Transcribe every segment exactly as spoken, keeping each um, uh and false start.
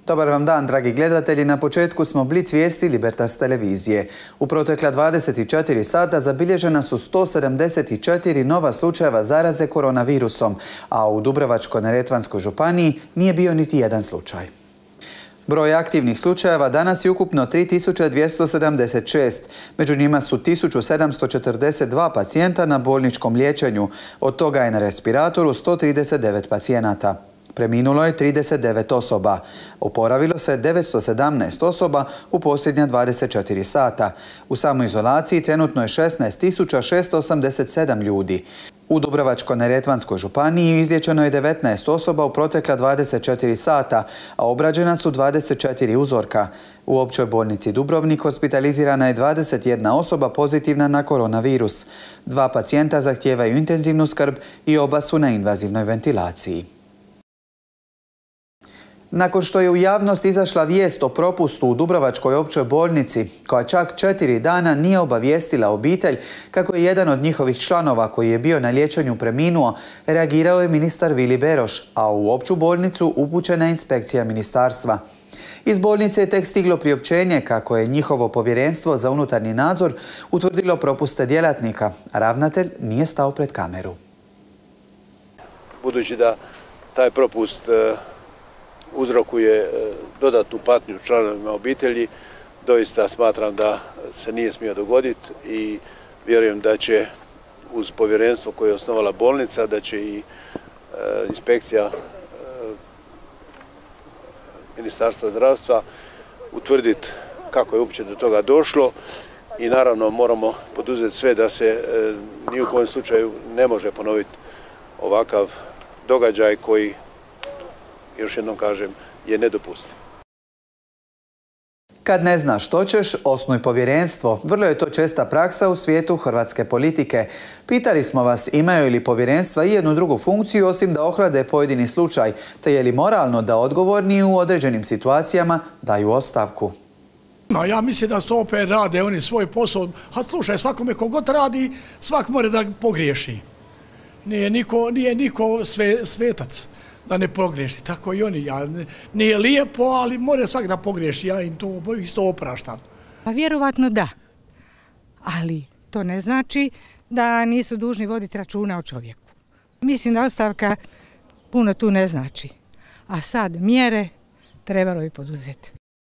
Dobar vam dan, dragi gledatelji. Na početku smo Blic vijesti Libertas televizije. U protekla dvadeset četiri sata zabilježena su sto sedamdeset četiri nova slučajeva zaraze koronavirusom, a u Dubrovačko-neretvanskoj županiji nije bio niti jedan slučaj. Broj aktivnih slučajeva danas je ukupno tri tisuće dvjesto sedamdeset šest. Među njima su tisuću sedamsto četrdeset dva pacijenta na bolničkom liječenju. Od toga je na respiratoru sto trideset devet pacijenata. Preminulo je trideset devet osoba. Oporavilo se devetsto sedamnaest osoba u posljednja dvadeset četiri sata. U samoizolaciji trenutno je šesnaest tisuća šesto osamdeset sedam ljudi. U Dubrovačko-neretvanskoj županiji izliječeno je devetnaest osoba u protekla dvadeset četiri sata, a obrađena su dvadeset četiri uzorka. U općoj bolnici Dubrovnik hospitalizirana je dvadeset jedna osoba pozitivna na koronavirus. Dva pacijenta zahtijevaju intenzivnu skrb i oba su na invazivnoj ventilaciji. Nakon što je u javnost izašla vijest o propustu u Dubrovačkoj općoj bolnici, koja čak četiri dana nije obavijestila obitelj kako je jedan od njihovih članova koji je bio na liječenju preminuo, reagirao je ministar Vili Beroš, a u opću bolnicu upućena je inspekcija ministarstva. Iz bolnice je tek stiglo priopćenje kako je njihovo povjerenstvo za unutarnji nadzor utvrdilo propuste djelatnika, a ravnatelj nije stao pred kameru. Budući da taj propust uzrokuje dodatnu patnju članovima obitelji, doista smatram da se nije smio dogoditi i vjerujem da će uz povjerenstvo koje je osnovala bolnica, da će i inspekcija Ministarstva zdravstva utvrditi kako je uopće do toga došlo i naravno moramo poduzeti sve da se ni u kojem slučaju ne može ponoviti ovakav događaj koji, još jednom kažem, je nedopustiv. Kad ne znaš što ćeš, osnuj povjerenstvo. Vrlo je to česta praksa u svijetu hrvatske politike. Pitali smo vas imaju li povjerenstva i jednu drugu funkciju osim da ohlade pojedini slučaj, te je li moralno da odgovorni u određenim situacijama daju ostavku. No, ja mislim da to opet rade oni svoj posao. A slušaj, svakome kogod radi, svak mora da pogriješi. Nije niko, nije niko sve, svetac da ne pogriješi, tako i oni. Ja, nije lijepo, ali mora svak da pogriješi, ja im to isto opraštam. Pa vjerovatno da, ali to ne znači da nisu dužni voditi računa o čovjeku. Mislim da ostavka puno tu ne znači, a sad mjere trebalo bi poduzeti.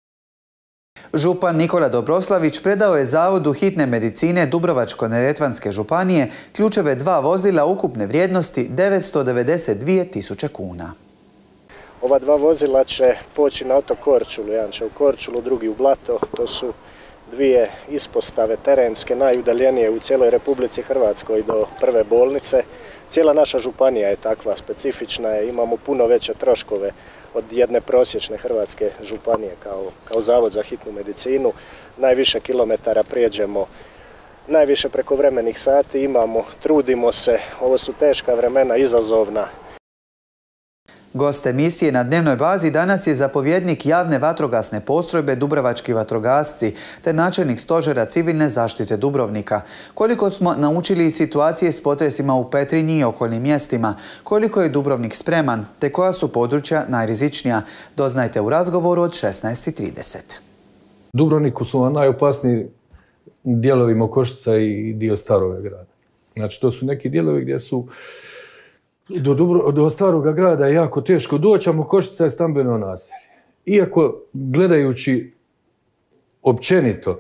Župan Nikola Dobroslavić predao je Zavodu hitne medicine Dubrovačko-neretvanske županije ključeve dva vozila ukupne vrijednosti devetsto devedeset dvije tisuće kuna. Ova dva vozila će poći na otok Korčulu, jedan će u Korčulu, drugi u Blato. To su dvije ispostave terenske, najudaljenije u cijeloj Republici Hrvatskoj do prve bolnice. Cijela naša županija je takva, specifična je, imamo puno veće troškove od jedne prosječne hrvatske županije kao, kao Zavod za hitnu medicinu. Najviše kilometara prijeđemo, najviše prekovremenih sati imamo, trudimo se, ovo su teška vremena, izazovna. Gost emisije na dnevnoj bazi danas je zapovjednik javne vatrogasne postrojbe Dubrovački vatrogasci te načelnik stožera civilne zaštite Dubrovnika. Koliko smo naučili iz situacije s potresima u Petrinji i okolnim mjestima, koliko je Dubrovnik spreman te koja su područja najrizičnija, doznajte u razgovoru od šesnaest i trideset. Dubrovniku su najopasniji dijelovi Mokošica i dio Starog grada. Znači to su neki dijelovi gdje su Do, Dubro, do Staroga grada je jako teško doći, a Mokošica je stambeno naselje. Iako gledajući općenito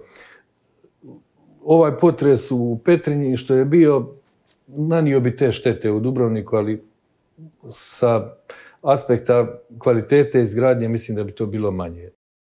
ovaj potres u Petrinji što je bio, nanio bi te štete u Dubrovniku, ali sa aspekta kvalitete izgradnje mislim da bi to bilo manje.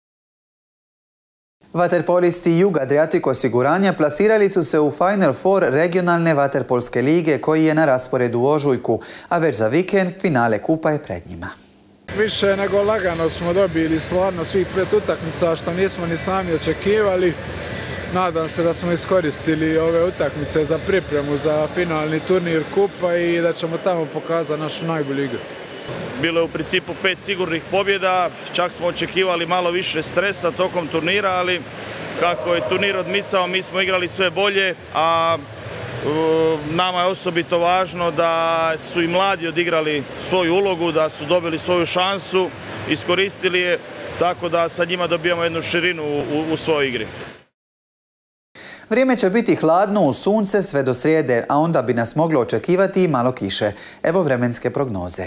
Vaterpolisti Jug Adriatic osiguranja plasirali su se u Final Four regionalne vaterpolske lige koji je na rasporedu u ožujku, a već za vikend finale kupa je pred njima. Više nego lagano smo dobili stvarno svih pet utakmica što nismo ni sami očekivali. Nadam se da smo iskoristili ove utakmice za pripremu za finalni turnir kupa i da ćemo tamo pokazati našu najbolju igru. Bilo je u principu pet sigurnih pobjeda, čak smo očekivali malo više stresa tokom turnira, ali kako je turnir odmicao, mi smo igrali sve bolje, a nama je osobito važno da su i mladi odigrali svoju ulogu, da su dobili svoju šansu, iskoristili je tako da sa njima dobijamo jednu širinu u, u svojoj igri. Vrijeme će biti hladno uz sunce sve do srijede, a onda bi nas moglo očekivati i malo kiše. Evo vremenske prognoze.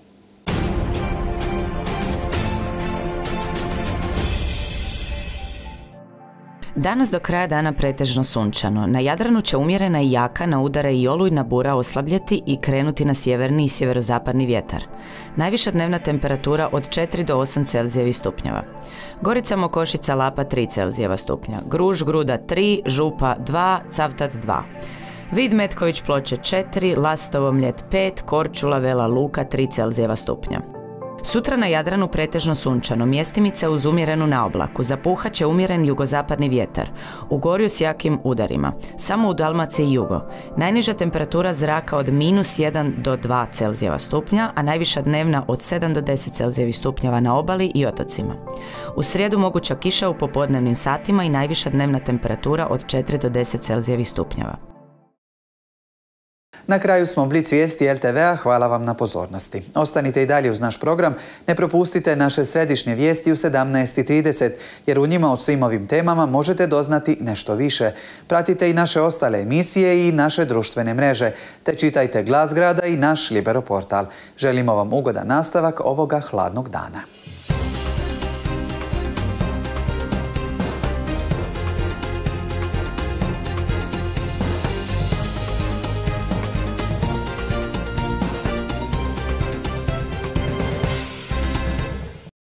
Danas do kraja dana pretežno sunčano. Na Jadranu će umjerena i jaka na udare i olujna bura oslabljeti i krenuti na sjeverni i sjeverozapadni vjetar. Najviša dnevna temperatura od četiri do osam Celzijevih stupnjeva. Gorica, Mokošica, Lapa tri Celzijeva stupnja. Gruž, Gruda tri, Župa dva, Cavtat dva. Vid, Metković, Ploče četiri, Lastovo, Mljet pet, Korčula, Vela Luka tri Celzijeva stupnja. Sutra na Jadranu pretežno sunčano, mjestimice uz umjerenu naoblaku, zapuhat će umjeren jugozapadni vjetar, u Gorju s jakim udarima, samo u Dalmaciji i jugo. Najniža temperatura zraka od minus jedan do dva Celzijeva stupnja, a najviša dnevna od sedam do deset Celzijevih stupnjeva na obali i otocima. U srijedu moguća kiša u popodnevnim satima i najviša dnevna temperatura od četiri do deset Celzijevih stupnjeva. Na kraju smo Blic vijesti el te vea, hvala vam na pozornosti. Ostanite i dalje uz naš program, ne propustite naše središnje vijesti u sedamnaest i trideset, jer u njima o svim ovim temama možete doznati nešto više. Pratite i naše ostale emisije i naše društvene mreže, te čitajte Glas grada i naš Libero portal. Želimo vam ugodan nastavak ovoga hladnog dana.